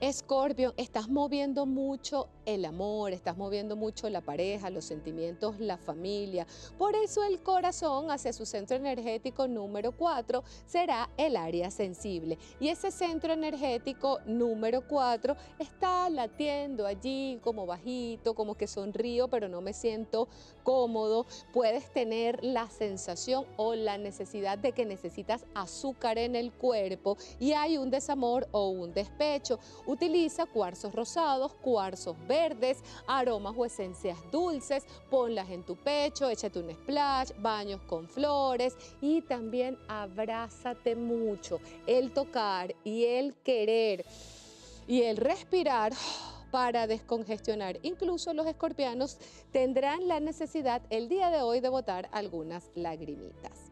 Escorpio, estás moviendo mucho el amor, estás moviendo mucho la pareja, los sentimientos, la familia. Por eso el corazón hacia su centro energético número 4 será el área sensible. Y ese centro energético número 4 está latiendo allí como bajito, como que sonrío, pero no me siento cómodo. Puedes tener la sensación o la necesidad de que necesitas azúcar en el cuerpo y hay un desamor o un despecho. Utiliza cuarzos rosados, cuarzos verdes, aromas o esencias dulces, ponlas en tu pecho, échate un splash, baños con flores y también abrázate mucho. El tocar y el querer y el respirar para descongestionar. Incluso los escorpianos tendrán la necesidad el día de hoy de botar algunas lagrimitas.